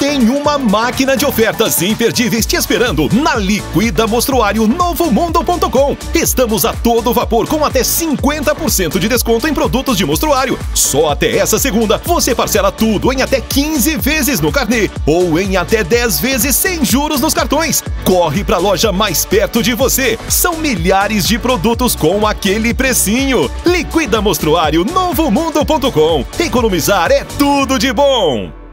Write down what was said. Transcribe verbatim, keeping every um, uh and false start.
Tem uma máquina de ofertas imperdíveis te esperando na Liquida Mostruário novo mundo ponto com. Estamos a todo vapor com até cinquenta por cento de desconto em produtos de mostruário. Só até essa segunda você parcela tudo em até quinze vezes no carnê ou em até dez vezes sem juros nos cartões. Corre pra loja mais perto de você. São milhares de produtos com aquele precinho. Liquida Mostruário novo mundo ponto com. Economizar é tudo de bom.